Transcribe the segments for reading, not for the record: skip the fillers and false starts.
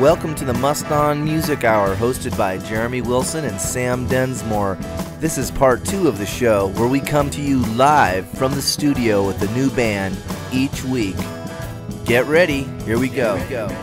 Welcome to the MastanMusic Hour, hosted by Jeremy Wilson and Sam Densmore. This is part 2 of the show, where we come to you live from the studio with a new band each week. Get ready, here we go.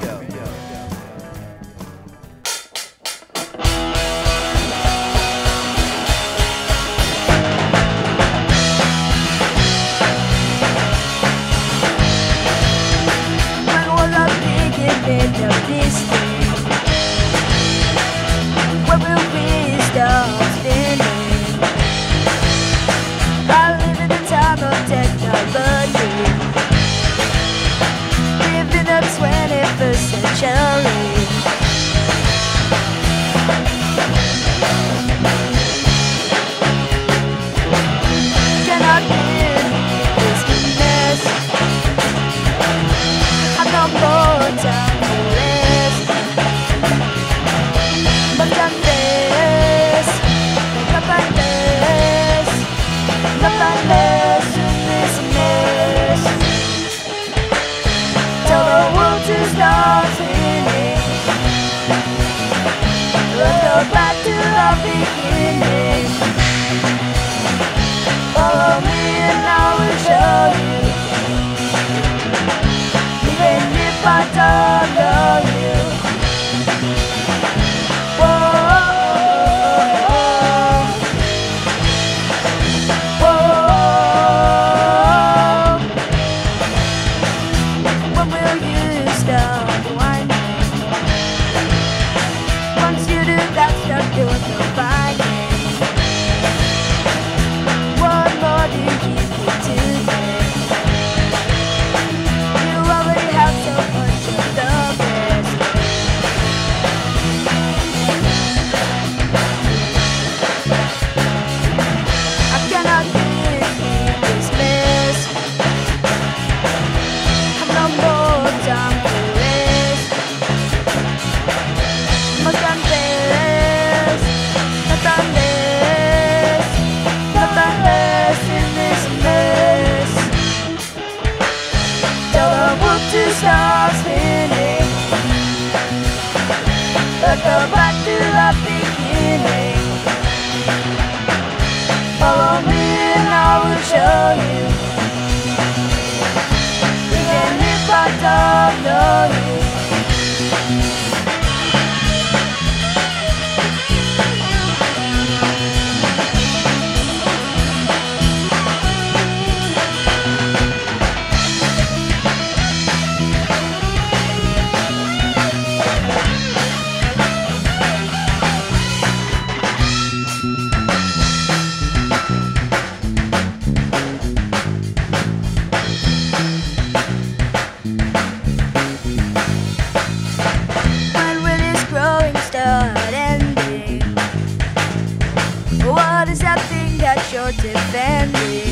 Defending.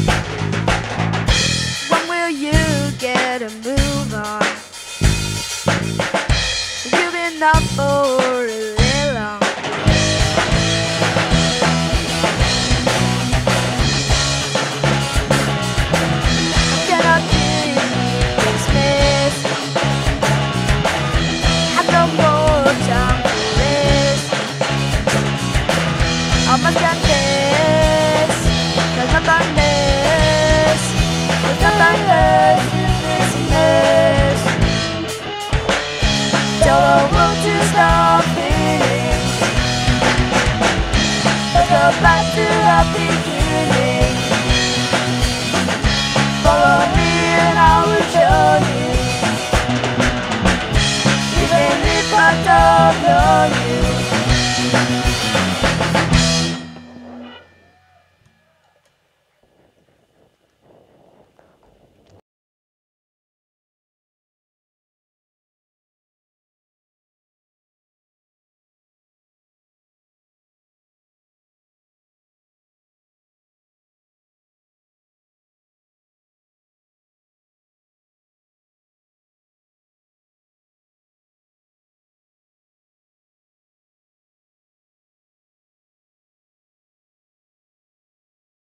When will you get a move on? You've been up for